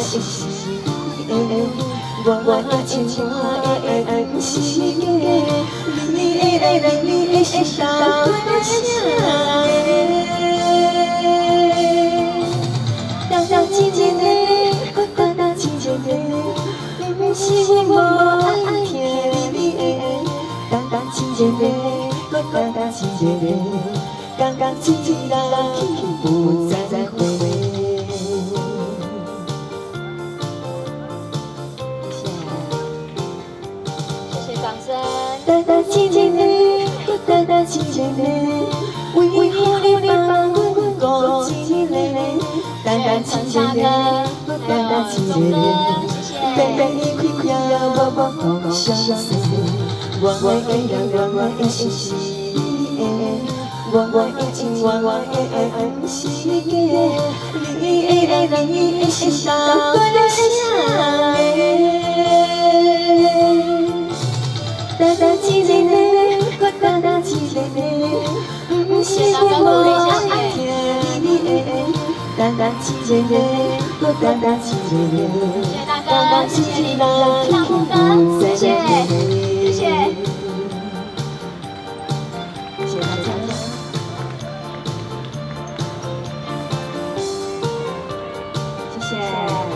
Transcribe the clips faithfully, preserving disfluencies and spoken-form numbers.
是我我的情我的不是假，你的爱人你的心到底啥个？当当亲一个，我当当亲一个，不是我爱听你的，当当亲一个，我当当亲一个，刚刚自己的不再再回。 大大亲一个，大大亲一个，为何你放我孤一个？大大亲一个，大大亲一个，被你开开我我好相思。我的爱人，我的心是的，我的情，我的爱不是假。你的爱人，你的心到底啥个？ 大大亲一个，我大大亲一个，不是我爱听你的。大大亲一个，我大大亲一个，刚刚自己的不再再回。谢谢，谢谢大家。谢谢。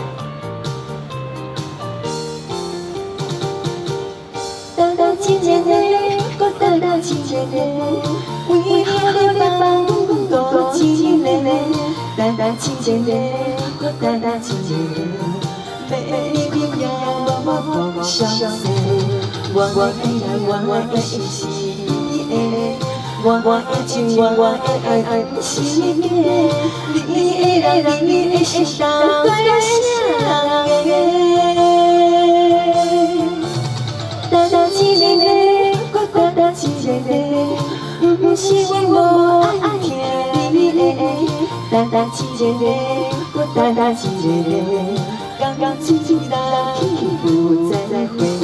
大大亲一个，我大大亲一个，为何你放我孤一个？大大亲一个，我大大亲一个，被你开开我我不相思。我我爱人，我的心是的，我我的情，我我的爱不是假。你的爱人，你的心到底啥个？ 大大亲一个，我大大亲一个，不是我爱听你的。大大亲一个，我大大亲一个，刚刚自己的不再回。